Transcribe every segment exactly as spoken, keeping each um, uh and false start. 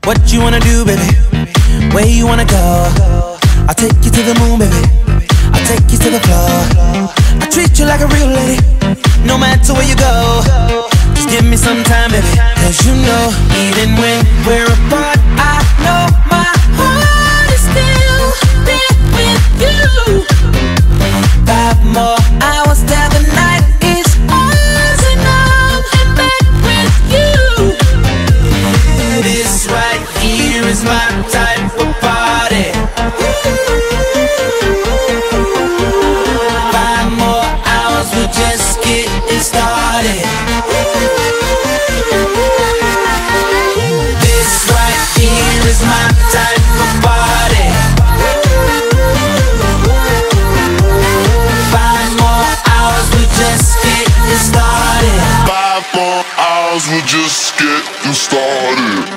What you wanna do, baby? Where you wanna go? I'll take you to the moon, baby. I'll take you to the floor. I treat you like a real lady, no matter where you go. Just give me some time, baby. Cause you know, even when we're apart, I know my heart is still there with you. Five more hours till the night is ours, and I'm in bed with you. This right here is my type of party. Five more hours, we're just getting started. This right here is my type of party. Five more hours, we're just getting started. Five more hours, we're just getting started.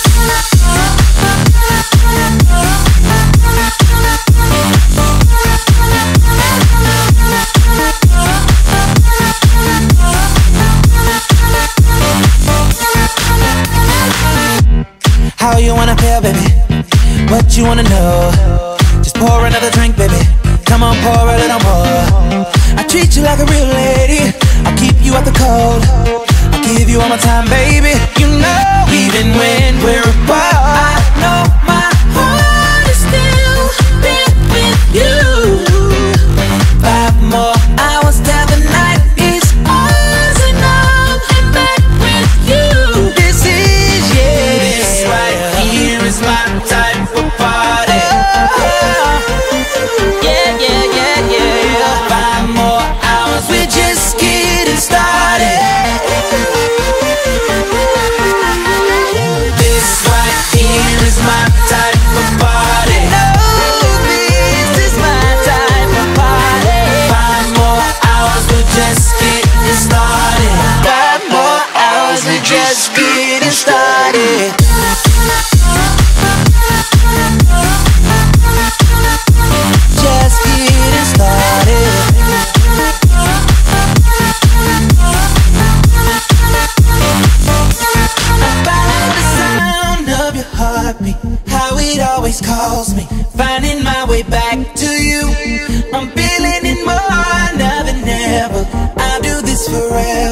How you wanna feel, baby? What you wanna know? Just pour another drink, baby. Come on, pour a little more. I treat you like a real lady. I'll keep you out the cold. I'll give you all my time, baby. You know, even when we're apart, I know my heart is still there with you. Five more hours till the night is ours, and I'm in bed with you. This is, yeah, this right here is my type of party. Yeah, yeah, yeah, yeah. Five more hours, we're just getting started. This right here is my type of party. No, this is my type of party. Five more hours, we're just getting started. Five more hours, we're just getting started. Just getting started. By the sound of your heartbeat, how it always calls me, finding my way back to you. I'm feeling it more now than ever. I'll do this forever.